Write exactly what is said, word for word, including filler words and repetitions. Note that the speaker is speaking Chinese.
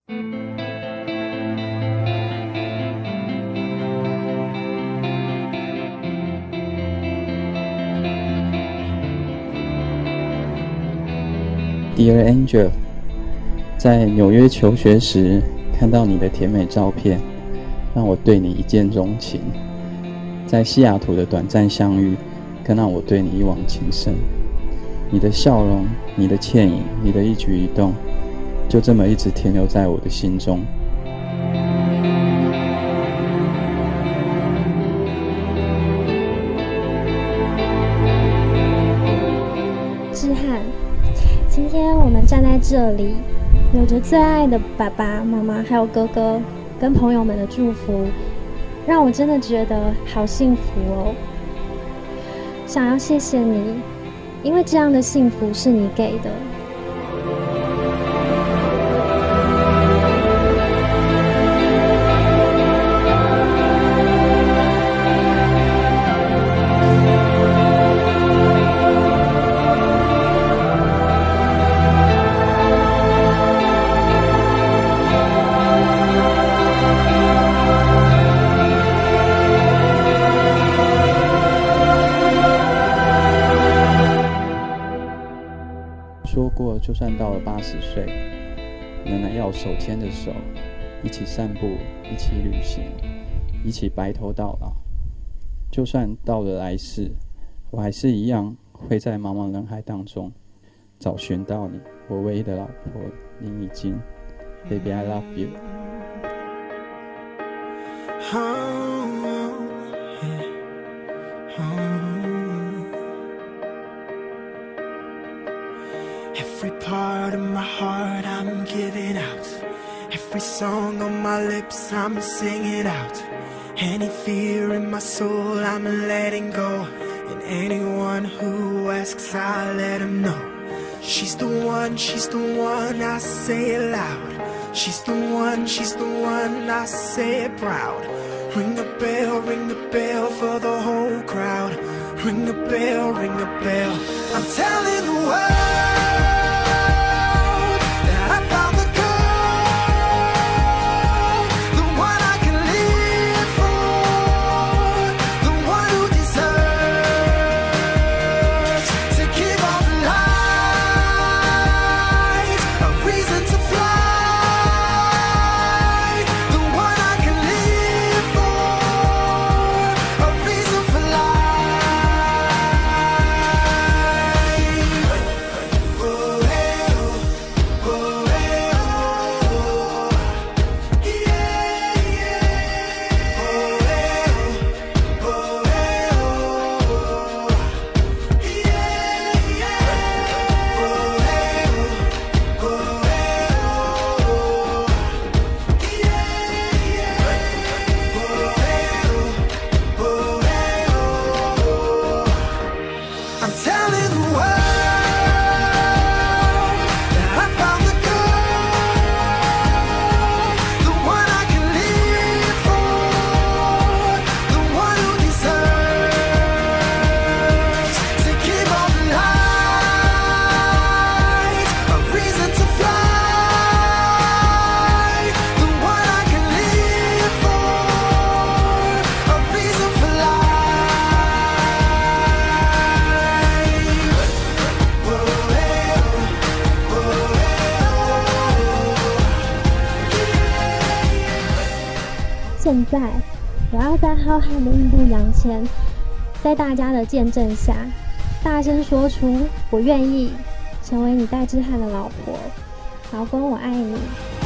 Dear Angel， 在纽约求学时看到你的甜美照片，让我对你一见钟情。在西雅图的短暂相遇，更让我对你一往情深。你的笑容，你的倩影，你的一举一动，就这么一直停留在我的心中。 志翰，今天我们站在这里，有着最爱的爸爸妈妈还有哥哥跟朋友们的祝福，让我真的觉得好幸福哦。想要谢谢你，因为这样的幸福是你给的。 说过，就算到了八十岁，仍然要手牵着手，一起散步，一起旅行，一起白头到老。就算到了来世，我还是一样会在茫茫人海当中找寻到你，我唯一的老婆林以金。Baby, I love you. Oh, yeah. Oh. Every part of my heart I'm giving out. Every song on my lips I'm singing out. Any fear in my soul I'm letting go. And anyone who asks I let them know. She's the one, she's the one, I say it loud. She's the one, she's the one, I say it proud. Ring the bell, ring the bell for the whole crowd. Ring the bell, ring the bell. I'm telling the world 现在，我要在浩瀚的印度洋前，在大家的见证下，大声说出我愿意成为你戴志翰的老婆，老公，我爱你。